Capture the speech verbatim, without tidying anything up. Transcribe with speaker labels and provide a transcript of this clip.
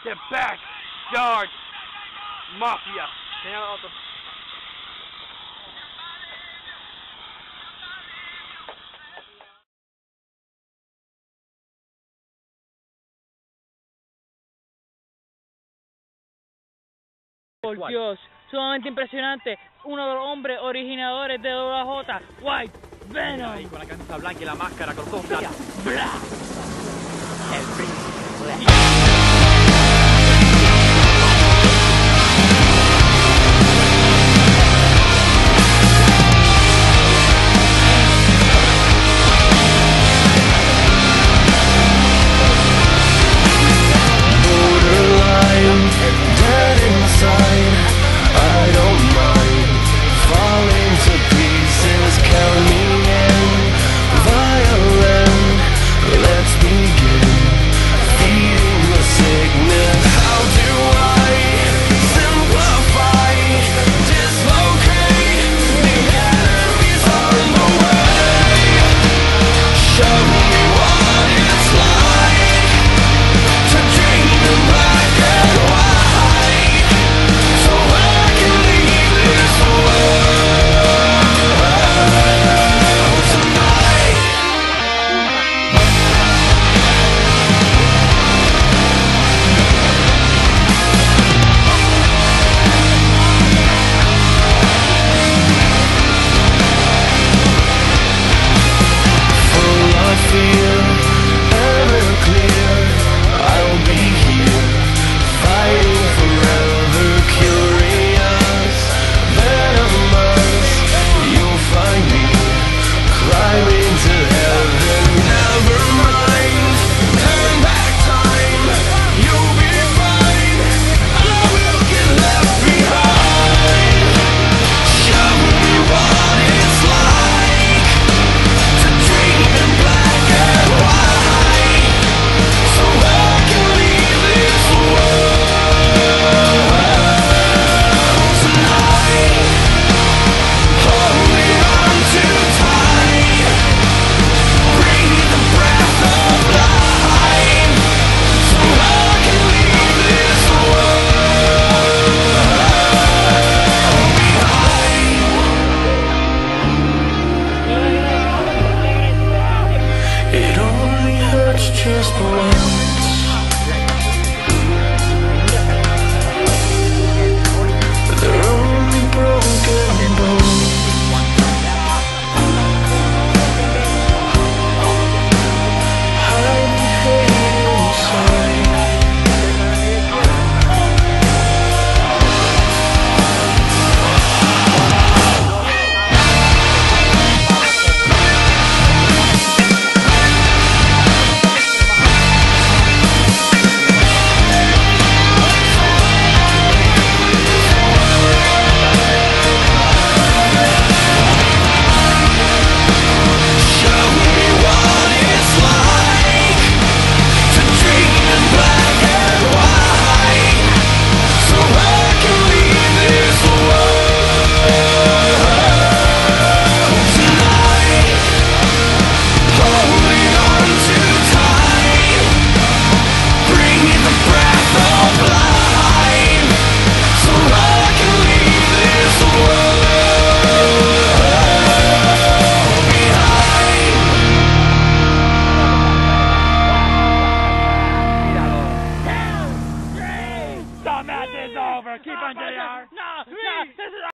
Speaker 1: The Backyard Mafia. Señala otro.
Speaker 2: Por Dios, sumamente impresionante. Uno de los hombres originadores de W J, White Venom.
Speaker 1: Ahí con la camisa blanca y la máscara con los ojos. El príncipe.
Speaker 3: Just once. They're only broken bones. Hiding hate inside.
Speaker 1: The match is over. Keep on J R.
Speaker 2: No, no, this is